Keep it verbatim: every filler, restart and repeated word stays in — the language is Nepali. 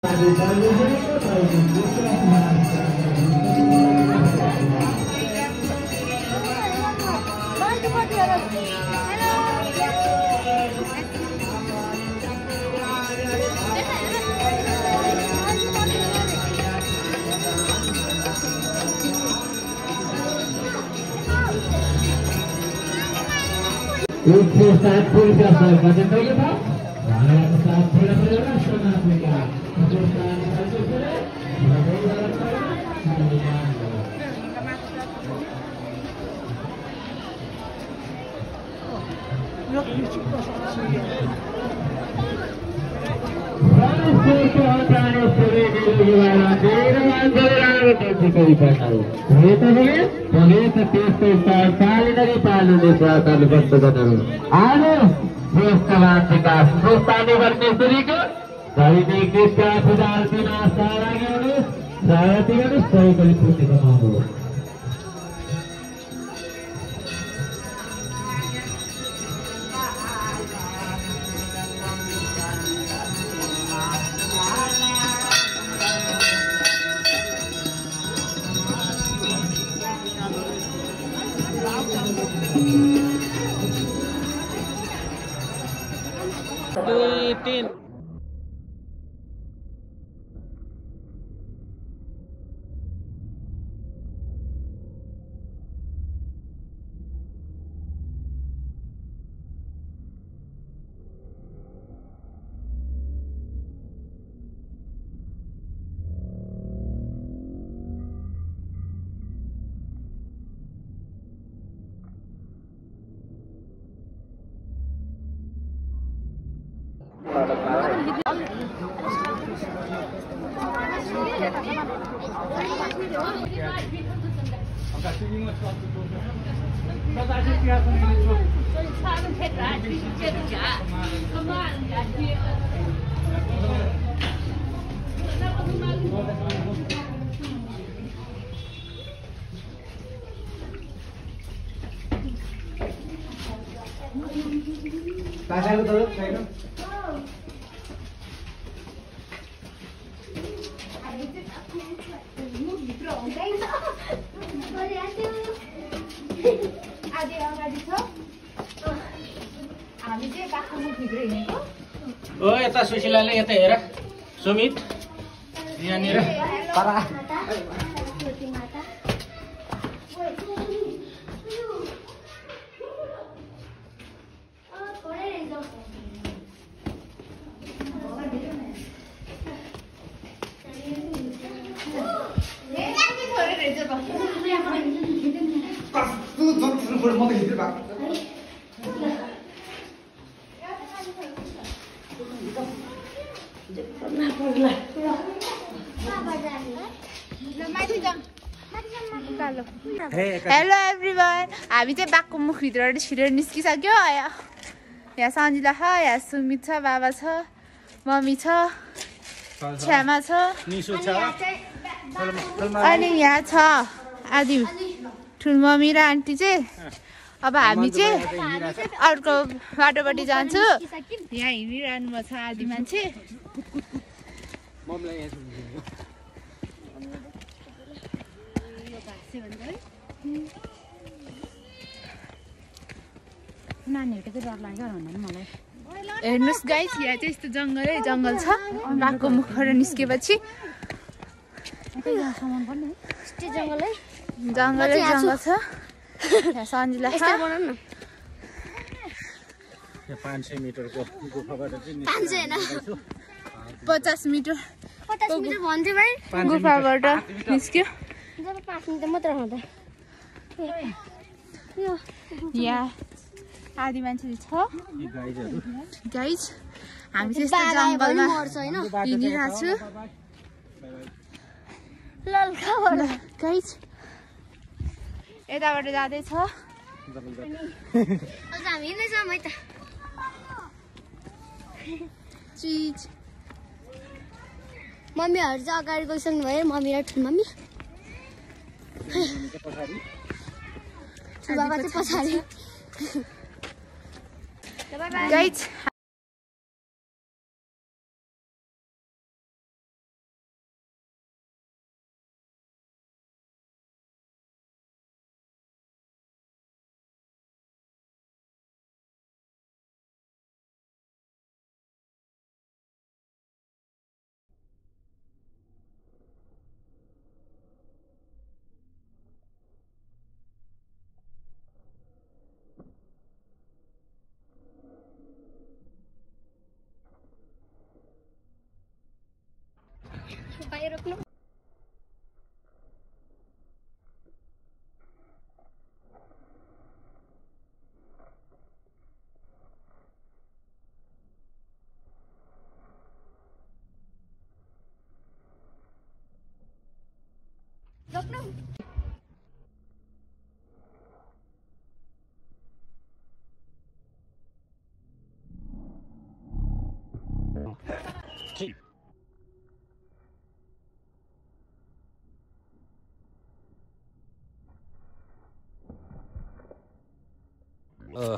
एक से सात फूल का सर वजन हो गया था हमारा तो सात फूल का बजा सोना आपने क्या जो काम करते थे तीन ओ यता सुशीलाले यता हेर सुमित यहाँनिर परा हेलो एभ्रिवान हामी चाहिँ बाघको मुखभित्रबाट छिरेर निस्किसक्यो यहाँ सन्जिला छ यहाँ सुमित छ बाबा छ मम्मी छ छ्यामा छ अनि यहाँ छ आदि ठुलो मम्मी र आन्टी चाहिँ अब हामी चाहिँ अर्को बाटोपट्टि जान्छु यहाँ हिँडिरहनु भएको छ आदि मान्छे हेर्नुहोस् गाइस यहाँ चाहिँ यस्तो जङ्गलै जङ्गल छ बाघको मुखबाट निस्केपछि जङ्गलै जङ्गलै जङ्गल छ यहाँ सन्जिला छ पाँच सय मिटरको गुफाबाट पचास मिटर गुफाबाट निस्क्यो यहाँ आदि मान्छेले छ गाइज हामी चाहिँ यस्तो जङ्गलमा हिँडिरहेको छु गाइज यताबाट जाँदैछ चिज मम्मीहरू चाहिँ अगाडि गइसक्नु भयो मम्मी र ठुलो मम्मी बाबा चाहिँ पछाडि गाइज रोक्नु रोक्नु Uh.